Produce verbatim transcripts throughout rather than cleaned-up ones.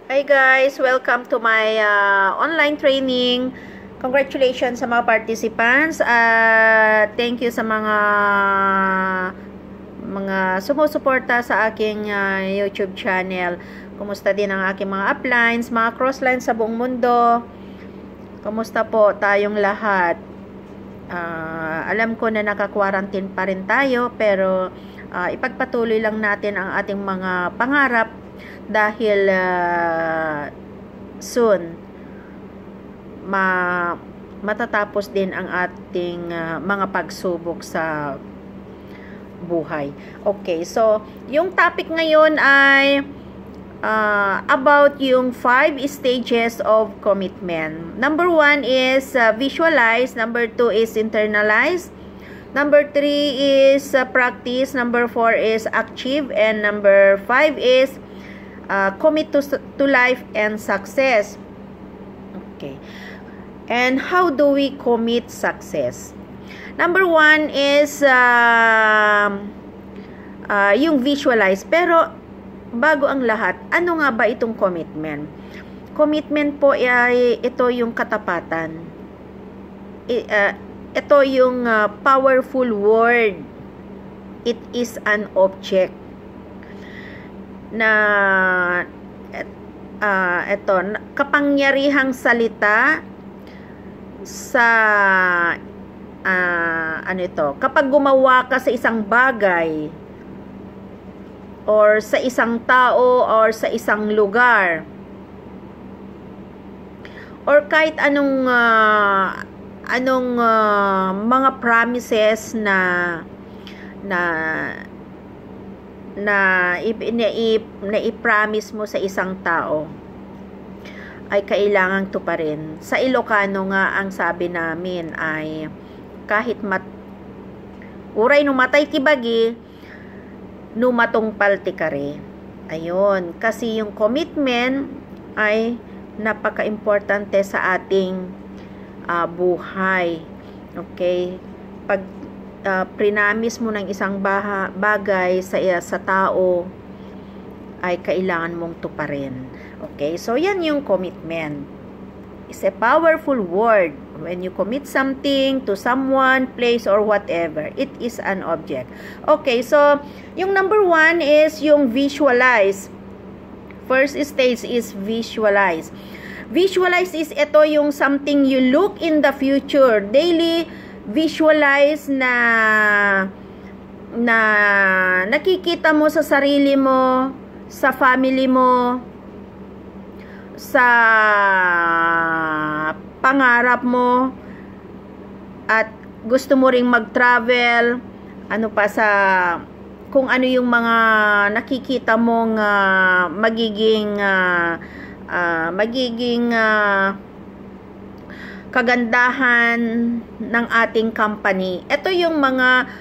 Hi guys! Welcome to my uh, online training. Congratulations sa mga participants at uh, thank you sa mga mga sumusuporta sa aking uh, YouTube channel. Kumusta din ang aking mga uplines, mga crosslines sa buong mundo? Kumusta po tayong lahat? Uh, alam ko na naka-quarantine pa rin tayo, pero uh, ipagpatuloy lang natin ang ating mga pangarap dahil uh, soon ma matatapos din ang ating uh, mga pagsubok sa buhay. Okay, so yung topic ngayon ay uh, about yung five stages of commitment. Number one is uh, visualize, number two is internalize, number three is uh, practice, number four is achieve, and number five is uh, commit to, to life and success. Okay. And how do we commit success? Number one is uh, uh, yung visualize. Pero bago ang lahat, ano nga ba itong commitment? Commitment po ay ito yung katapatan. I, uh, ito yung uh, powerful word. It is an object na uh, ito, kapangyarihang salita sa uh, ano ito, kapag gumawa ka sa isang bagay or sa isang tao or sa isang lugar or kahit anong uh, anong uh, mga promises na na na i-promise mo sa isang tao ay kailangang tuparin. Sa Ilocano nga, ang sabi namin ay kahit mat uray numatay kibagi, numatong paltikare. Ayun, kasi yung commitment ay napaka-importante sa ating uh, buhay. Okay? Pag uh, prinamis mo ng isang baha, bagay sa, sa tao, ay kailangan mong tuparin. Okay, so yan yung commitment. It's a powerful word. When you commit something to someone, place, or whatever, it is an object. Okay, so yung number one is yung visualize. First stage is visualize. Visualize is ito yung something you look in the future. Daily visualize na na nakikita mo sa sarili mo, sa family mo, sa pangarap mo, at gusto mo ring mag-travel, ano pa sa kung ano yung mga nakikita mong uh, magiging uh, uh, magiging uh, kagandahan ng ating company. Ito yung mga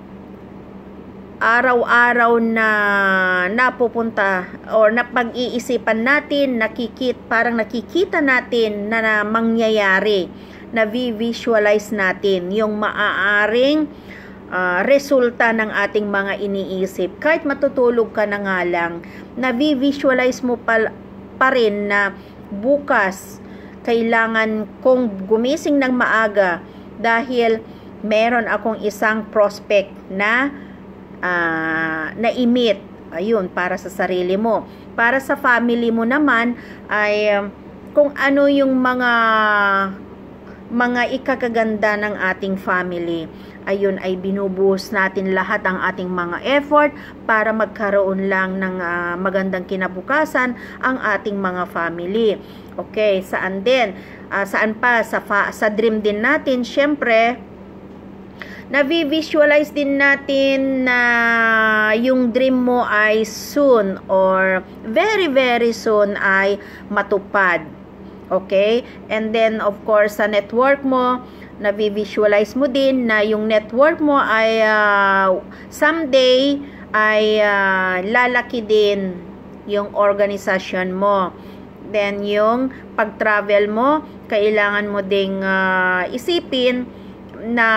araw-araw na napupunta or napag-iisipan natin, nakikit, parang nakikita natin na, na mangyayari, na visualize natin yung maaaring uh, resulta ng ating mga iniisip. Kahit matutulog ka na nga lang, na visualize mo pa, pa rin na bukas kailangan kong gumising ng maaga dahil meron akong isang prospect na Uh, na-emit, ayun, para sa sarili mo. Para sa family mo naman ay um, kung ano yung mga mga ikakaganda ng ating family, ayun ay binubuhos natin lahat ang ating mga effort para magkaroon lang ng uh, magandang kinabukasan ang ating mga family. Okay, saan din? Uh, saan pa? Sa, fa sa dream din natin, syempre na-visualize din natin na yung dream mo ay soon or very very soon ay matupad. Okay? And then of course sa network mo, na-visualize mo din na yung network mo ay uh, someday ay uh, lalaki din yung organisasyon mo. Then yung pag-travel mo, kailangan mo ding uh, isipin na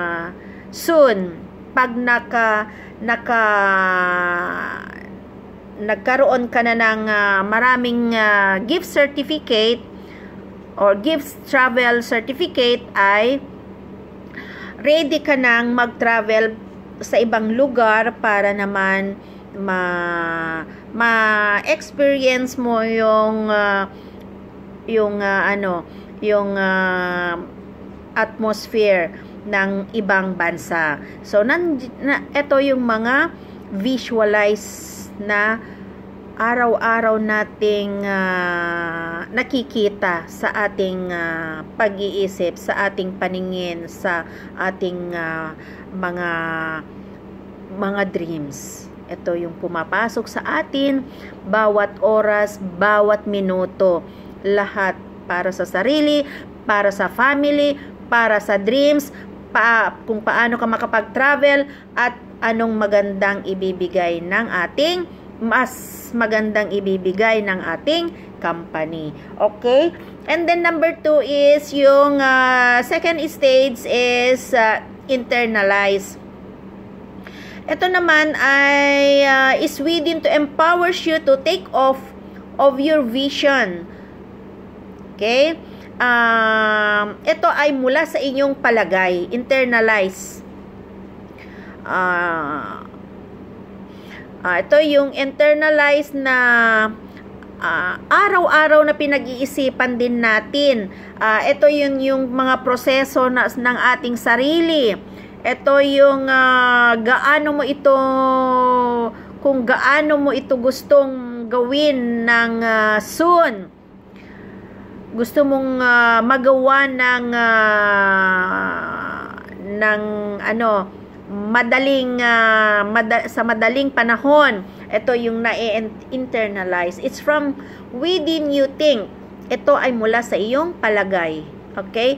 soon pag naka naka nagkaroon ka na ng uh, maraming uh, gift certificate or gift travel certificate, ay ready ka nang mag-travel sa ibang lugar para naman ma ma-experience mo yung uh, yung uh, ano yung uh, atmosphere ng ibang bansa. So nan na, ito yung mga visualize na araw-araw nating uh, nakikita sa ating uh, pag-iisip, sa ating paningin, sa ating uh, mga mga dreams. Ito yung pumapasok sa atin bawat oras, bawat minuto, lahat para sa sarili, para sa family, para sa dreams, pa, kung paano ka makapag-travel, at anong magandang ibibigay ng ating mas magandang ibibigay ng ating company. Okay? And then number two is yung uh, second stage is uh, internalize. Ito naman ay uh, is within to empowers you to take off of your vision. Okay? Um, ito ay mula sa inyong palagay. Internalize. Uh, uh, ito yung internalize na uh, araw-araw na pinag-iisipan din natin. Uh, ito yung, yung mga proseso na, ng ating sarili. Ito yung uh, gaano mo ito, kung gaano mo ito gustong gawin ng uh, soon. Gusto mong uh, magawa ng uh, ng ano madaling uh, mada sa madaling panahon. Ito yung na-internalize. It's from within you think. Ito ay mula sa iyong palagay. Okay?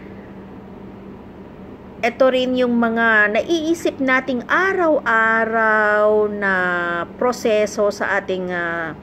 Ito rin yung mga naiisip nating araw-araw na proseso sa ating uh,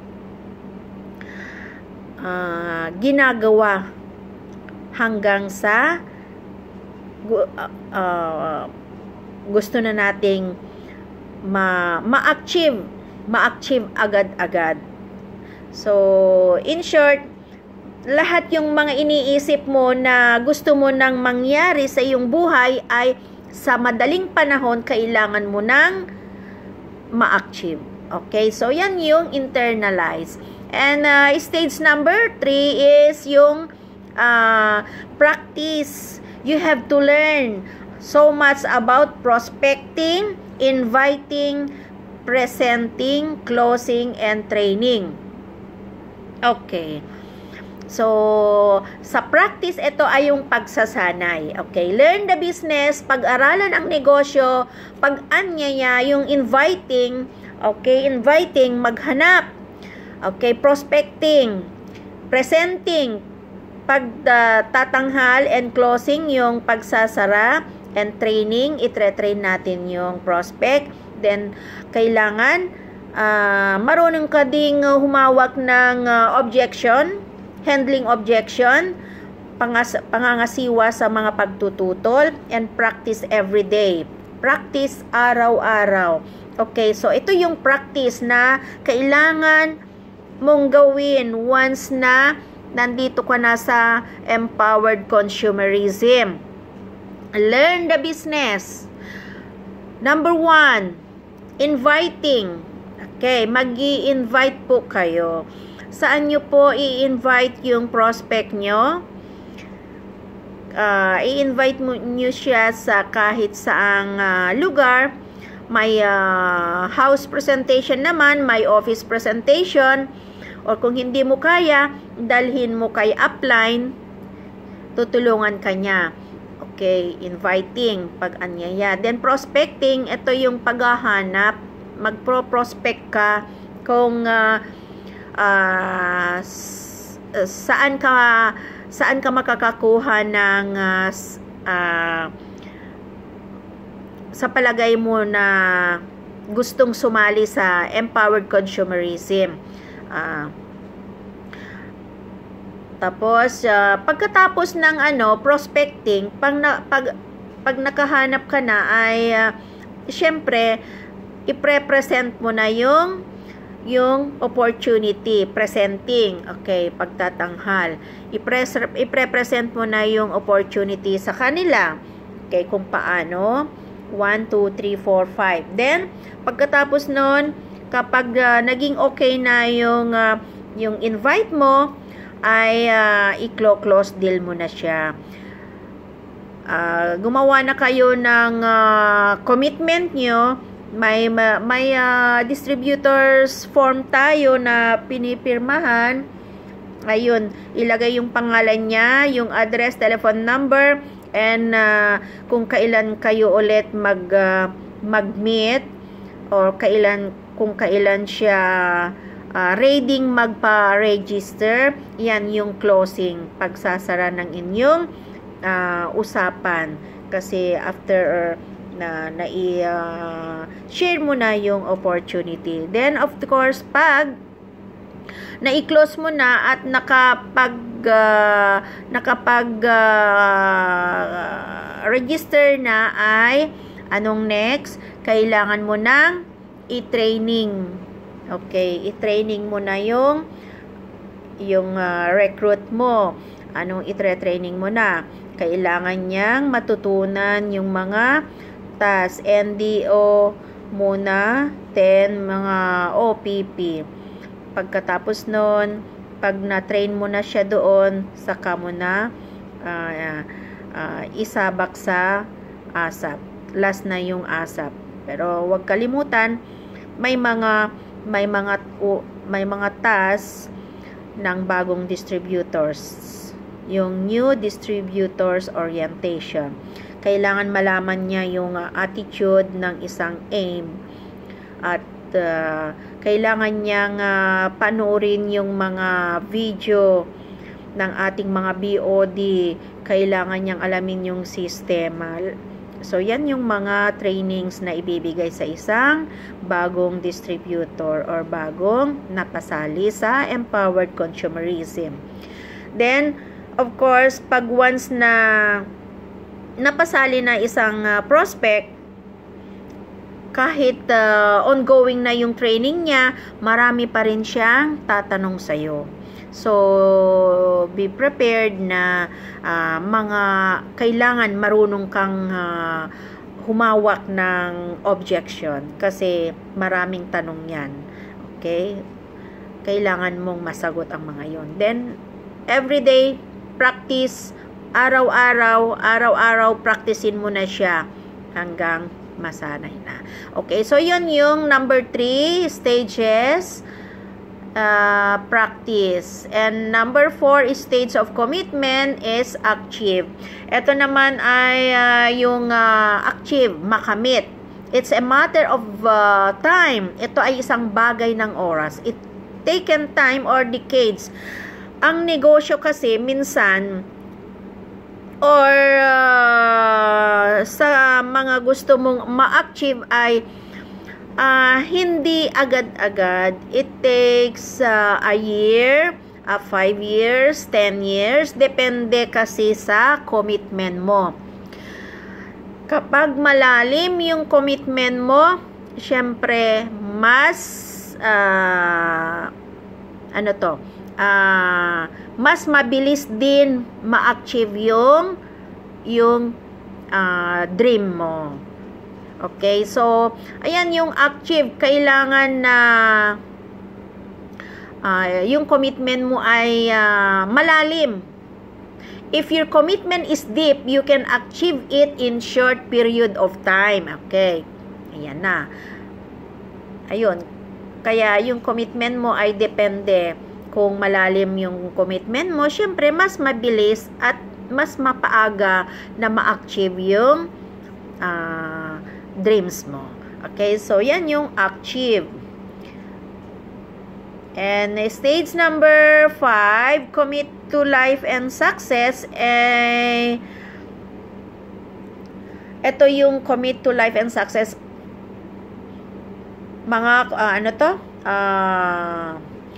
uh, ginagawa hanggang sa uh, uh, gusto na nating ma ma-achieve, ma-achieve agad-agad. So, in short, lahat yung mga iniisip mo na gusto mo nang mangyari sa iyong buhay ay sa madaling panahon kailangan mo nang ma-achieve. Okay? So, yan yung internalize. And uh, stage number three is yung uh, practice. You have to learn so much about prospecting, inviting, presenting, closing, and training. Okay. So, sa practice, ito ay yung pagsasanay. Okay. Learn the business, pag-aralan ang negosyo, pag-anyaya, yung inviting, okay, inviting, maghanap. Okay, prospecting, presenting, pagtatanghal, uh, and closing, yung pagsasara, and training, itre-train natin yung prospect. Then, kailangan uh, marunong ka ding uh, humawak ng uh, objection, handling objection, pangas pangangasiwa sa mga pagtututol, and practice every day. Practice araw-araw. Okay, so ito yung practice na kailangan mong gawin once na nandito ka na sa empowered consumerism. Learn the business. Number one, inviting. Okay, mag-i-invite po kayo. Saan nyo po i-invite yung prospect nyo? Uh, i-invite mo nyo siya sa kahit saang uh, lugar. May uh, house presentation naman, may office presentation. Or kung hindi mo kaya, dalhin mo kay upline, tutulungan ka niya. Okay, inviting, pag-anyaya. Then prospecting, ito yung paghahanap, magpro-prospect ka kung uh, uh, saan ka saan ka makakakuha ng uh, uh, sa palagay mo na gustong sumali sa empowered consumerism. Uh, tapos uh, pagkatapos ng ano prospecting, pag, na, pag, pag nakahanap ka na ay uh, syempre i-present mo na yung yung opportunity, presenting, okay, pagtatanghal. I-present mo na yung opportunity sa kanila, okay, kung paano, one, two, three, four, five. Then, pagkatapos nun, kapag uh, naging okay na yung, uh, yung invite mo, ay uh, i-close deal mo na siya. Uh, gumawa na kayo ng uh, commitment nyo. May, may uh, distributors form tayo na pinipirmahan. Ayun, ilagay yung pangalan niya, yung address, telephone number, and uh, kung kailan kayo ulit mag, uh, mag-meet, or kailan, kung kailan siya uh, ready magpa-register. Yan yung closing, pagsasara ng inyong uh, usapan. Kasi after uh, na na-share uh, mo na yung opportunity. Then, of course, pag na-close mo na at nakapag uh, nakapag uh, register na, ay anong next? Kailangan mo nang i-training. Okay, i-training mo na yung yung uh, recruit mo. Anong i-training mo na? Kailangan niyang matutunan yung mga tas N D O muna, then mga O P P. Pagkatapos nun, pag na-train mo na siya doon, saka mo na uh, uh, isabak sa ASAP. Last na yung ASAP. Pero huwag kalimutan, may mga may mga uh, may mga task ng bagong distributors. Yung new distributors orientation. Kailangan malaman niya yung uh, attitude ng isang aim, at uh, kailangan niyang uh, panoorin yung mga video ng ating mga B O D. Kailangan niyang alamin yung sistema. So yan yung mga trainings na ibibigay sa isang bagong distributor or bagong napasali sa empowered consumerism. Then of course, pag once na napasali na isang uh, prospect, kahit uh, ongoing na yung training niya, marami pa rin siyang tatanong sa'yo. So, be prepared na uh, mga kailangan marunong kang uh, humawak ng objection kasi maraming tanong yan. Okay? Kailangan mong masagot ang mga yon. Then, everyday practice, araw-araw, araw-araw, practicein mo na siya hanggang masanay na. Okay, so yun yung number three, stages, uh, practice. And number four, stage of commitment is achieve. Ito naman ay uh, yung uh, achieve, makamit. It's a matter of uh, time. Ito ay isang bagay ng oras. It taken time or decades. Ang negosyo kasi minsan, or uh, sa mga gusto mong ma-achieve ay uh, hindi agad-agad. It takes uh, a year, uh, five years, ten years. Depende kasi sa commitment mo. Kapag malalim yung commitment mo, syempre mas uh, ano to? Uh, mas mabilis din ma-achieve yung yung uh, dream mo. Okay, so ayan yung achieve. Kailangan na uh, yung commitment mo ay uh, malalim. If your commitment is deep, you can achieve it in short period of time. Okay, ayan na. Ayun, kaya yung commitment mo ay depende. Kung malalim yung commitment mo, syempre mas mabilis at mas mapaaga na ma-achieve yung uh, dreams mo. Okay, so yan yung achieve. And stage number five, commit to life and success. Eh, ito yung commit to life and success. Mga, uh, ano to? Ah... Uh,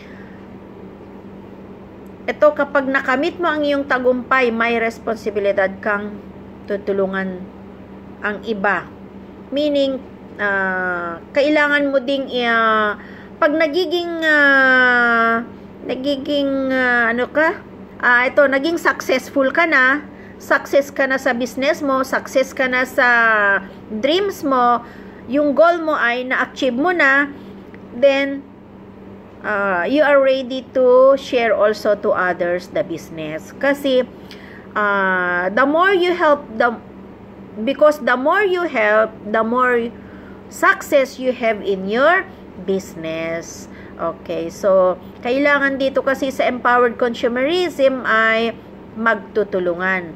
Ito, kapag nakamit mo ang iyong tagumpay, may responsibilidad kang tutulungan ang iba. Meaning, uh, kailangan mo ding uh, pag nagiging uh, nagiging uh, ano ka, uh, ito, naging successful ka na, success ka na sa business mo, success ka na sa dreams mo, yung goal mo ay na-achieve mo na, then uh, you are ready to share also to others the business. Kasi uh, the more you help, the because the more you help, the more success you have in your business. Okay, so kailangan dito kasi sa empowered consumerism ay magtutulungan.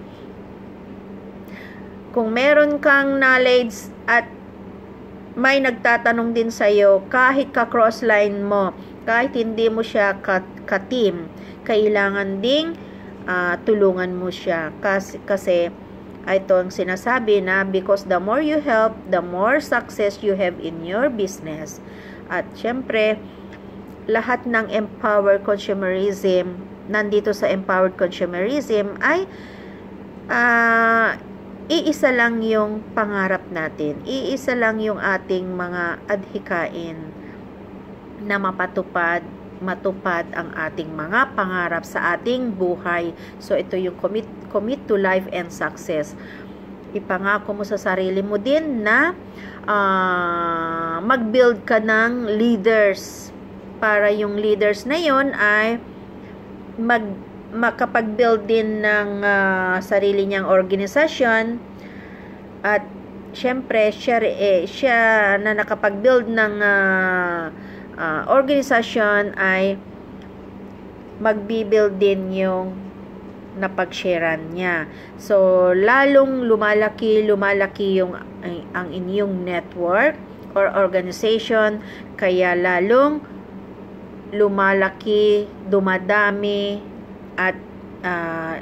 Kung meron kang knowledge at may nagtatanong din sa'yo, kahit ka-crossline mo, kahit hindi mo siya ka-team, kailangan ding uh, tulungan mo siya. Kasi, kasi ito ang sinasabi na because the more you help, the more success you have in your business. At syempre, lahat ng empowered consumerism, nandito sa empowered consumerism ay uh, iisa lang yung pangarap natin. Iisa lang yung ating mga adhikain na mapatupad, matupad ang ating mga pangarap sa ating buhay. So, ito yung commit, commit to life and success. Ipangako mo sa sarili mo din na uh, mag-build ka ng leaders para yung leaders na yon ay mag makapag-build din ng uh, sarili niyang organisasyon. At syempre siya, eh, siya na nakapag-build ng uh, uh, organisasyon ay magbi-build din yung napag-sharean niya. So lalong lumalaki lumalaki yung ay, ang inyong network or organization, kaya lalong lumalaki, dumadami, at uh,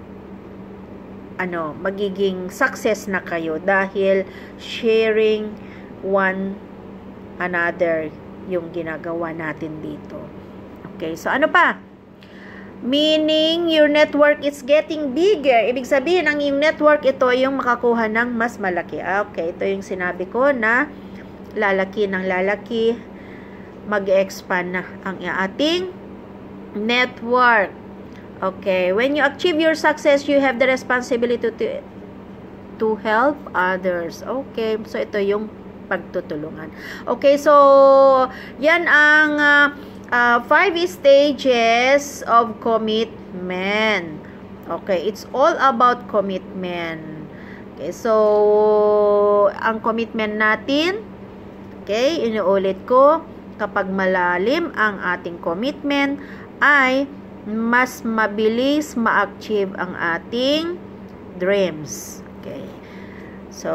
ano, magiging success na kayo dahil sharing one another yung ginagawa natin dito. Okay, so ano pa? Meaning, your network is getting bigger. Ibig sabihin, ang yung network, ito yung makakuha ng mas malaki. Okay, ito yung sinabi ko na lalaki ng lalaki, mag-expand na ang ating network. Okay, when you achieve your success, you have the responsibility to, to help others. Okay, so ito yung pagtutulungan. Okay, so yan ang uh, uh, five stages of commitment. Okay, it's all about commitment. Okay, so ang commitment natin, okay, inuulit ko, kapag malalim ang ating commitment, ay mas mabilis ma-achieve ang ating dreams. Okay. So,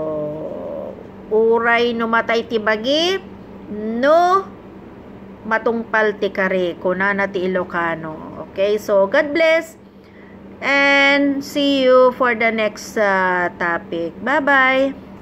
uray no matay tibagi, no matungpal ti kare, kunana ti Ilocano. Okay, so God bless and see you for the next uh, topic. Bye-bye!